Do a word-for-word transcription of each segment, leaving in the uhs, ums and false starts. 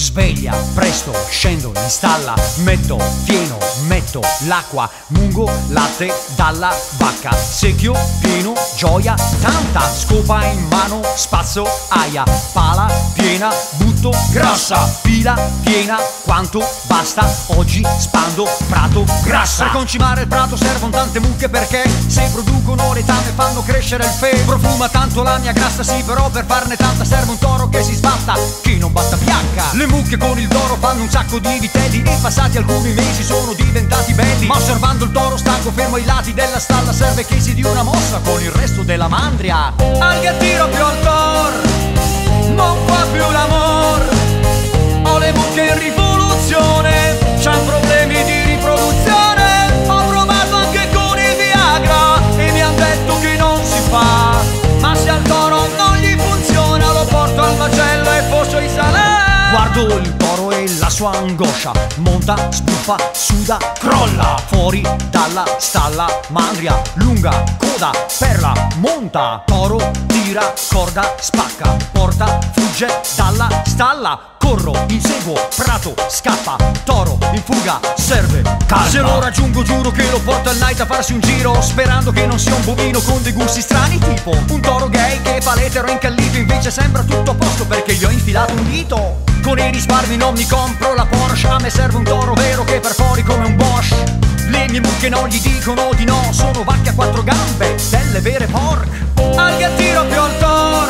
sveglia, presto scendo in stalla, metto fieno, metto l'acqua, mungo, latte dalla vacca, secchio pieno, gioia tanta, scopa in mano, spazzo, aia, pala piena, butto grossa, pila piena, quanto basta, oggi spando prato grassa. Per concimare il prato servono tante mucche perché se producono letame fanno crescere il fe. Profuma tanto la mia grassa, sì, però per farne tanta serve un toro che si sbatta, chi non batta piacca. Le mucche con il toro fanno un sacco di vitelli e passati alcuni mesi sono diventati belli. Ma osservando il toro stanco fermo ai lati della stalla serve che si dia una mossa con il resto della mandria. Al gattino più al tor, non fa più l'amor, ho le mucche in rivoluzione, c'han problemi di riproduzione, ho provato anche con il Viagra e mi han detto che non si fa, ma se al toro non gli funziona lo porto al macello e posso i salè. Guardo il toro e la sua angoscia, monta, sbuffa, suda, crolla, fuori dalla stalla, mandria, lunga, coda, perla, monta, toro, tira, corda, spacca, porta, fugge dalla stalla, corro, inseguo, prato, scappa, toro, in fuga, serve, calma. Se lo raggiungo giuro che lo porto al night a farsi un giro, sperando che non sia un bovino con dei gusti strani, tipo un toro gay che fa l'etero incallito, invece sembra tutto a posto perché gli ho infilato un dito. Con i risparmi non mi compro la Porsche, a me serve un toro vero che perfori come un Bosch. Le mie mucche non gli dicono di no, sono vacche a quattro gambe, delle vere porc. Al gattino più al tor,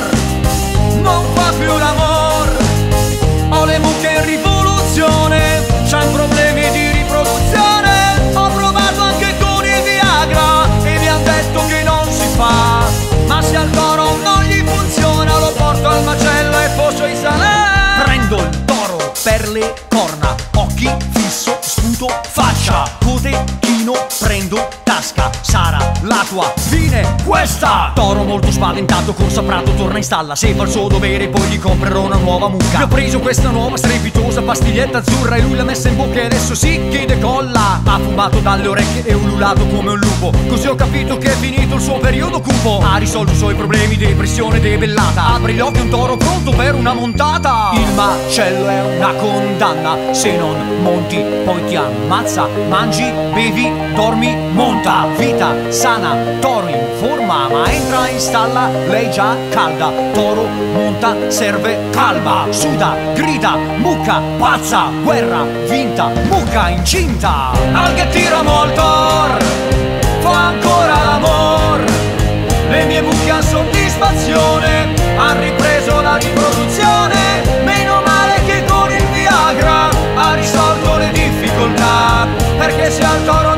non fa più l'amor, ho le mucche in rivoluzione, c'han problemi di riproduzione, ho provato anche con il Viagra e mi han detto che non si fa, ma se al toro non gli funziona lo porto al macello e posso i salè. Prendo il toro per le corna, occhi fisso, sputo, faccia, codechino, prendo tasca, sarà la tua fine questa. Toro molto spaventato, corsa prato, torna in stalla, se fa il suo dovere poi gli comprerò una nuova mucca. Mi ho preso questa nuova strepitosa pastiglietta azzurra e lui l'ha messa in bocca e adesso sì che decolla. Ha fumato dalle orecchie e ululato come un lupo, così ho capito che è finito il suo periodo cupo. Ha risolto i suoi problemi, depressione debellata, apri gli occhi un toro pronto per una montata. Il macello è una condanna, se non monti poi ti ammazza. Mangi, bevi, dormi, monta, vita sana, toro in forma ma entra in stalla, lei già calda, toro monta, serve calma, suda, grida, mucca, pazza, guerra vinta, mucca incinta. Al che tiramo al tor, fa ancora l'amor, le mie mucche han soddisfazione, han ripreso la riproduzione, meno male che con il Viagra ha risolto le difficoltà, perché se al toro